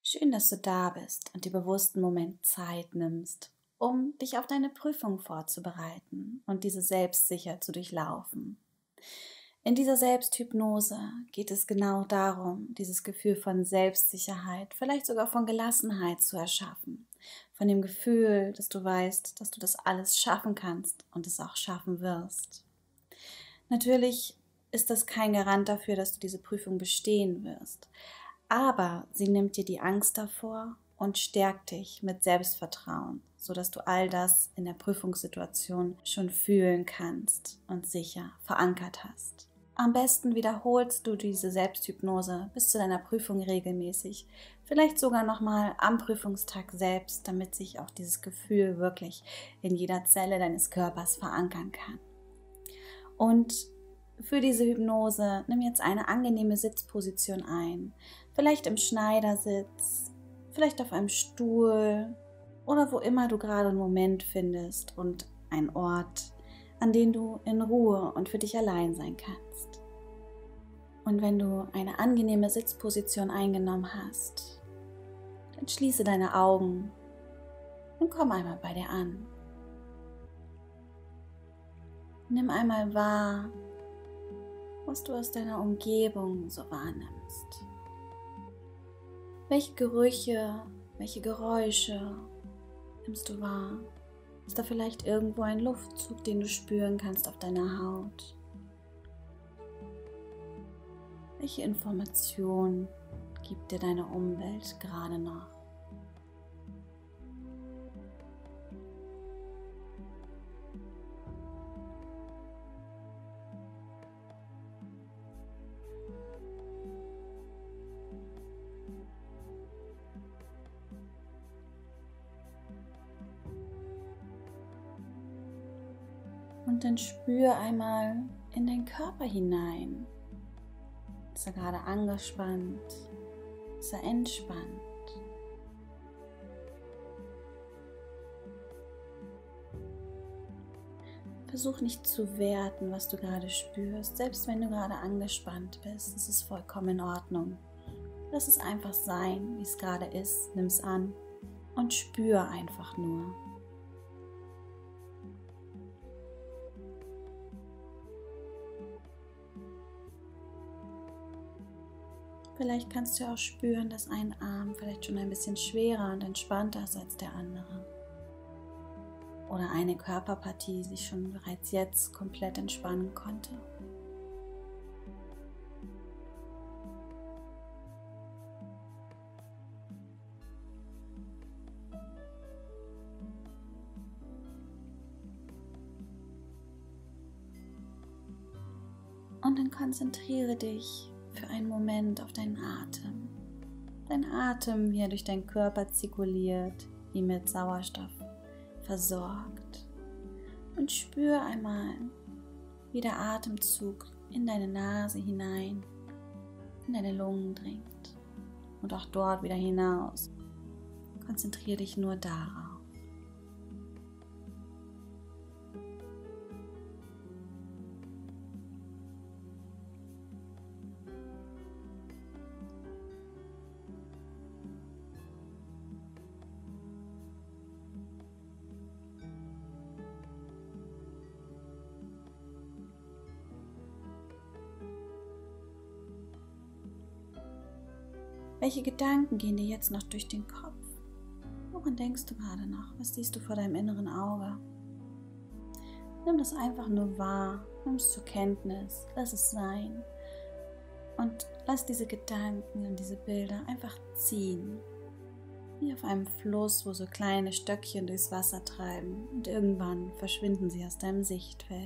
Schön, dass du da bist und dir bewusst einen Moment Zeit nimmst, um dich auf deine Prüfung vorzubereiten und diese selbstsicher zu durchlaufen. In dieser Selbsthypnose geht es genau darum, dieses Gefühl von Selbstsicherheit, vielleicht sogar von Gelassenheit zu erschaffen. Von dem Gefühl, dass du weißt, dass du das alles schaffen kannst und es auch schaffen wirst. Natürlich ist das kein Garant dafür, dass du diese Prüfung bestehen wirst. Aber sie nimmt dir die Angst davor und stärkt dich mit Selbstvertrauen, sodass du all das in der Prüfungssituation schon fühlen kannst und sicher verankert hast. Am besten wiederholst du diese Selbsthypnose bis zu deiner Prüfung regelmäßig, vielleicht sogar nochmal am Prüfungstag selbst, damit sich auch dieses Gefühl wirklich in jeder Zelle deines Körpers verankern kann. Und für diese Hypnose nimm jetzt eine angenehme Sitzposition ein. Vielleicht im Schneidersitz, vielleicht auf einem Stuhl oder wo immer du gerade einen Moment findest und einen Ort, an dem du in Ruhe und für dich allein sein kannst. Und wenn du eine angenehme Sitzposition eingenommen hast, dann schließe deine Augen und komm einmal bei dir an. Nimm einmal wahr, was du aus deiner Umgebung so wahrnimmst. Welche Gerüche, welche Geräusche nimmst du wahr? Ist da vielleicht irgendwo ein Luftzug, den du spüren kannst auf deiner Haut? Welche Information gibt dir deine Umwelt gerade noch? Und dann spür einmal in deinen Körper hinein. Ist er gerade angespannt? Ist er entspannt? Versuch nicht zu werten, was du gerade spürst. Selbst wenn du gerade angespannt bist, ist es vollkommen in Ordnung. Lass es einfach sein, wie es gerade ist. Nimm es an und spür einfach nur. Vielleicht kannst du auch spüren, dass ein Arm vielleicht schon ein bisschen schwerer und entspannter ist als der andere. Oder eine Körperpartie sich schon bereits jetzt komplett entspannen konnte. Und dann konzentriere dich für einen Moment auf deinen Atem. Dein Atem, wie er durch deinen Körper zirkuliert, ihn mit Sauerstoff versorgt. Und spür einmal, wie der Atemzug in deine Nase hinein, in deine Lungen dringt und auch dort wieder hinaus. Konzentriere dich nur darauf. Welche Gedanken gehen dir jetzt noch durch den Kopf? Woran denkst du gerade noch? Was siehst du vor deinem inneren Auge? Nimm das einfach nur wahr, nimm es zur Kenntnis, lass es sein und lass diese Gedanken und diese Bilder einfach ziehen. Wie auf einem Fluss, wo so kleine Stöckchen durchs Wasser treiben und irgendwann verschwinden sie aus deinem Sichtfeld.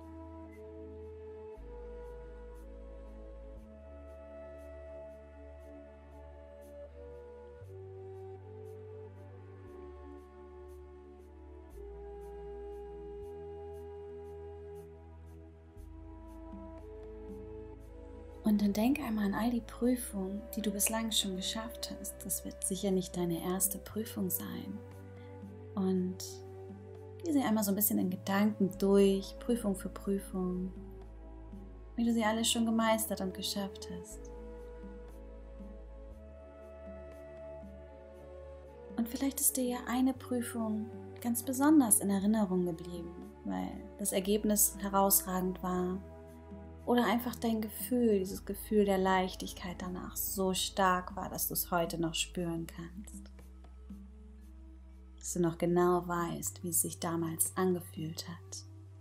Und dann denk einmal an all die Prüfungen, die du bislang schon geschafft hast. Das wird sicher nicht deine erste Prüfung sein. Und geh sie einmal so ein bisschen in Gedanken durch, Prüfung für Prüfung, wie du sie alle schon gemeistert und geschafft hast. Und vielleicht ist dir ja eine Prüfung ganz besonders in Erinnerung geblieben, weil das Ergebnis herausragend war. Oder einfach dein Gefühl, dieses Gefühl der Leichtigkeit danach so stark war, dass du es heute noch spüren kannst. Dass du noch genau weißt, wie es sich damals angefühlt hat.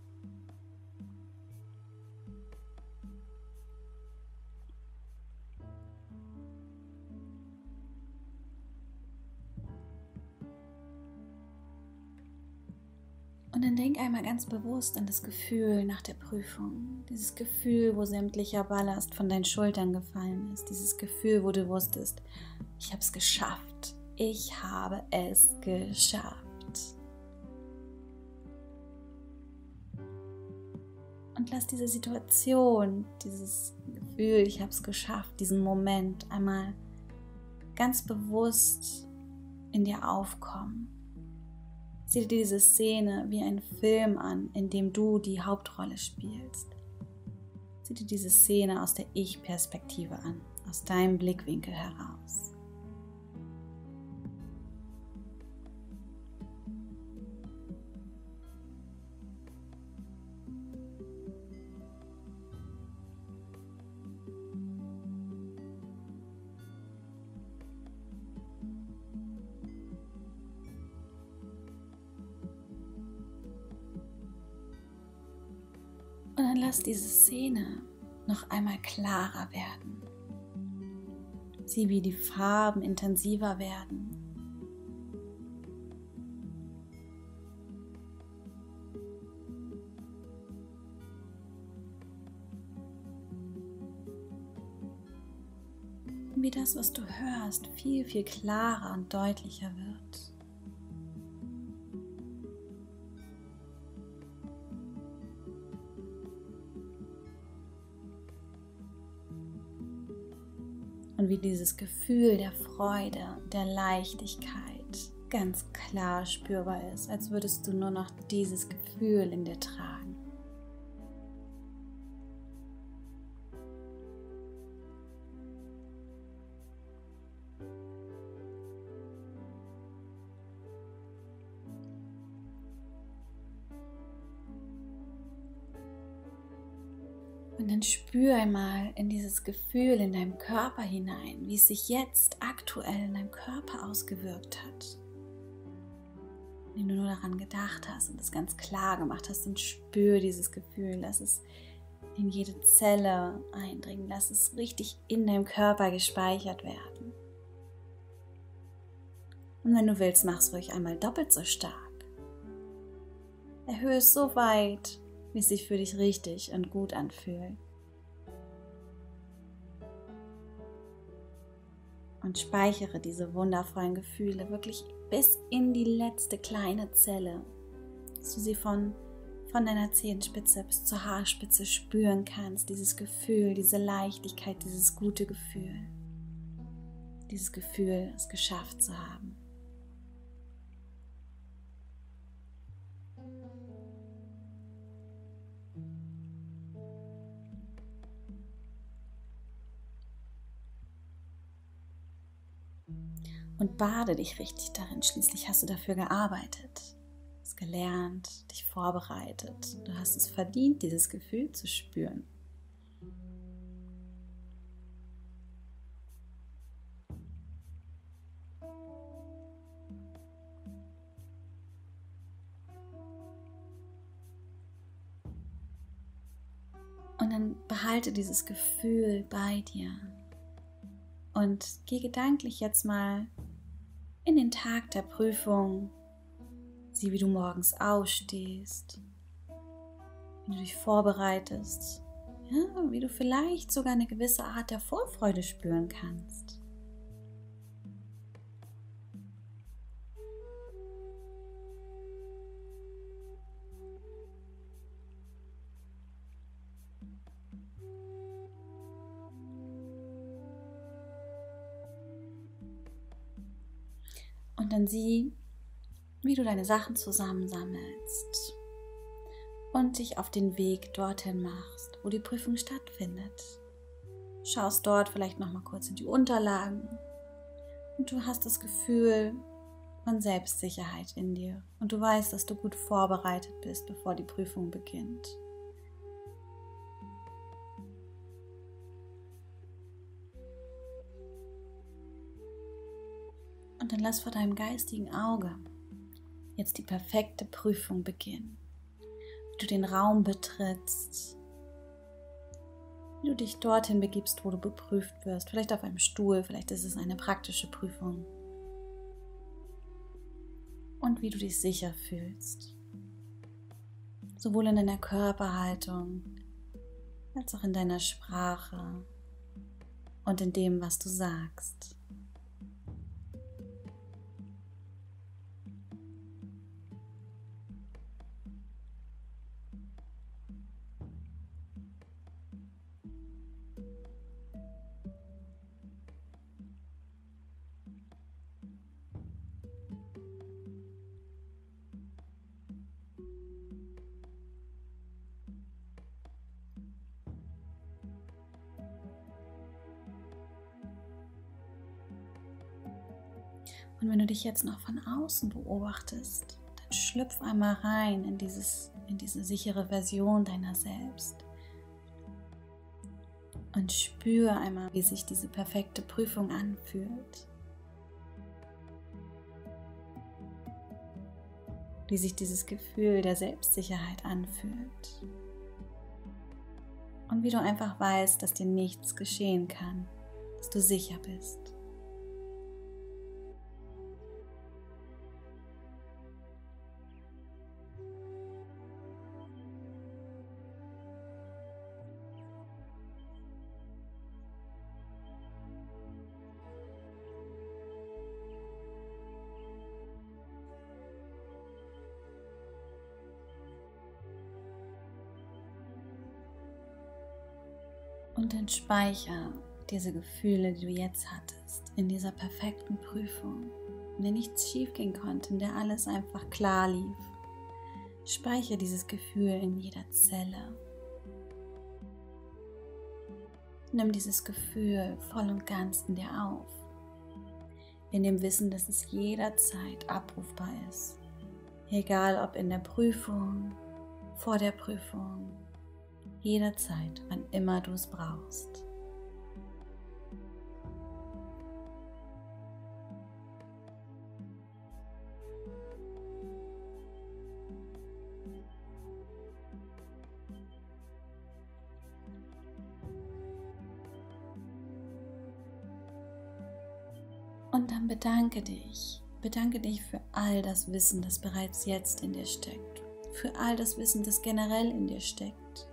Und dann denk einmal ganz bewusst an das Gefühl nach der Prüfung. Dieses Gefühl, wo sämtlicher Ballast von deinen Schultern gefallen ist. Dieses Gefühl, wo du wusstest, ich habe es geschafft. Ich habe es geschafft. Und lass diese Situation, dieses Gefühl, ich habe es geschafft, diesen Moment einmal ganz bewusst in dir aufkommen. Sieh dir diese Szene wie einen Film an, in dem du die Hauptrolle spielst. Sieh dir diese Szene aus der Ich-Perspektive an, aus deinem Blickwinkel heraus. Und dann lass diese Szene noch einmal klarer werden. Sieh, wie die Farben intensiver werden. Und wie das, was du hörst, viel, viel klarer und deutlicher wird. Und wie dieses Gefühl der Freude, der Leichtigkeit ganz klar spürbar ist, als würdest du nur noch dieses Gefühl in dir tragen. Und dann spür einmal in dieses Gefühl in deinem Körper hinein, wie es sich jetzt aktuell in deinem Körper ausgewirkt hat. Wenn du nur daran gedacht hast und es ganz klar gemacht hast, dann spür dieses Gefühl, lass es in jede Zelle eindringen, lass es richtig in deinem Körper gespeichert werden. Und wenn du willst, mach es ruhig einmal doppelt so stark. Erhöhe es so weit, wie es sich für dich richtig und gut anfühlt. Und speichere diese wundervollen Gefühle wirklich bis in die letzte kleine Zelle, dass du sie von deiner Zehenspitze bis zur Haarspitze spüren kannst. Dieses Gefühl, diese Leichtigkeit, dieses gute Gefühl. Dieses Gefühl, es geschafft zu haben. Und bade dich richtig darin. Schließlich hast du dafür gearbeitet, hast gelernt, dich vorbereitet. Du hast es verdient, dieses Gefühl zu spüren. Und dann behalte dieses Gefühl bei dir. Und geh gedanklich jetzt mal in den Tag der Prüfung. Sieh, wie du morgens aufstehst, wie du dich vorbereitest, ja, wie du vielleicht sogar eine gewisse Art der Vorfreude spüren kannst. Und dann sieh, wie du deine Sachen zusammensammelst und dich auf den Weg dorthin machst, wo die Prüfung stattfindet. Schaust dort vielleicht noch mal kurz in die Unterlagen und du hast das Gefühl, von Selbstsicherheit in dir und du weißt, dass du gut vorbereitet bist, bevor die Prüfung beginnt. Und dann lass vor deinem geistigen Auge jetzt die perfekte Prüfung beginnen. Wie du den Raum betrittst, wie du dich dorthin begibst, wo du beprüft wirst. Vielleicht auf einem Stuhl, vielleicht ist es eine praktische Prüfung. Und wie du dich sicher fühlst. Sowohl in deiner Körperhaltung, als auch in deiner Sprache und in dem, was du sagst. Und wenn du dich jetzt noch von außen beobachtest, dann schlüpf einmal rein in diese sichere Version deiner selbst. Und spür einmal, wie sich diese perfekte Prüfung anfühlt. Wie sich dieses Gefühl der Selbstsicherheit anfühlt. Und wie du einfach weißt, dass dir nichts geschehen kann, dass du sicher bist. Und dann speicher diese Gefühle, die du jetzt hattest, in dieser perfekten Prüfung, in der nichts schief gehen konnte, in der alles einfach klar lief. Speichere dieses Gefühl in jeder Zelle. Nimm dieses Gefühl voll und ganz in dir auf, in dem Wissen, dass es jederzeit abrufbar ist. Egal ob in der Prüfung, vor der Prüfung, jederzeit, wann immer du es brauchst. Und dann bedanke dich. Bedanke dich für all das Wissen, das bereits jetzt in dir steckt. Für all das Wissen, das generell in dir steckt.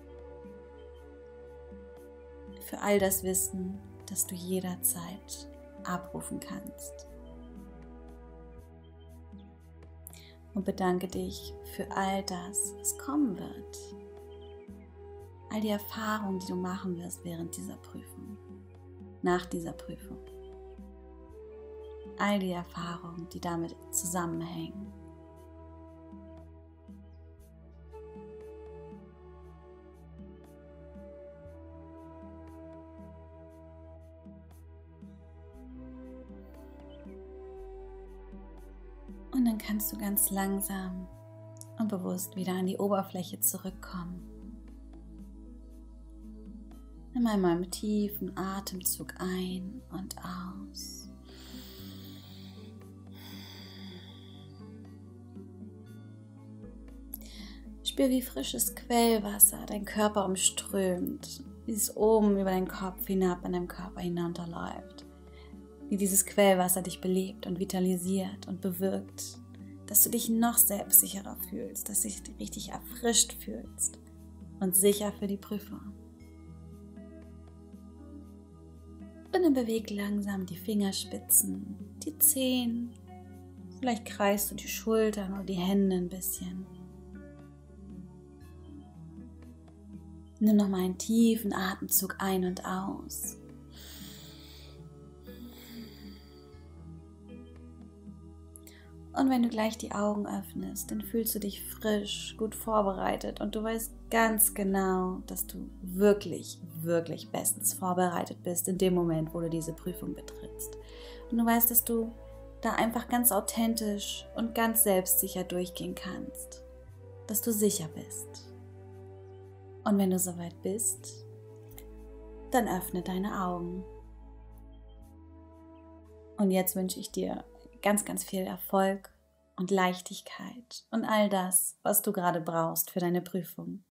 Für all das Wissen, das du jederzeit abrufen kannst. Und bedanke dich für all das, was kommen wird. All die Erfahrungen, die du machen wirst während dieser Prüfung, nach dieser Prüfung. All die Erfahrungen, die damit zusammenhängen. Und dann kannst du ganz langsam und bewusst wieder an die Oberfläche zurückkommen. Nimm einmal einen tiefen Atemzug ein und aus. Spür, wie frisches Quellwasser deinen Körper umströmt, wie es oben über deinen Kopf hinab an deinem Körper hinunterläuft. Wie dieses Quellwasser dich belebt und vitalisiert und bewirkt, dass du dich noch selbstsicherer fühlst, dass du dich richtig erfrischt fühlst und sicher für die Prüfung. Und dann beweg langsam die Fingerspitzen, die Zehen, vielleicht kreist du die Schultern oder die Hände ein bisschen. Nimm nochmal einen tiefen Atemzug ein und aus. Und wenn du gleich die Augen öffnest, dann fühlst du dich frisch, gut vorbereitet und du weißt ganz genau, dass du wirklich, wirklich bestens vorbereitet bist in dem Moment, wo du diese Prüfung betrittst. Und du weißt, dass du da einfach ganz authentisch und ganz selbstsicher durchgehen kannst, dass du sicher bist. Und wenn du soweit bist, dann öffne deine Augen. Und jetzt wünsche ich dir ganz, ganz viel Erfolg und Leichtigkeit und all das, was du gerade brauchst für deine Prüfung.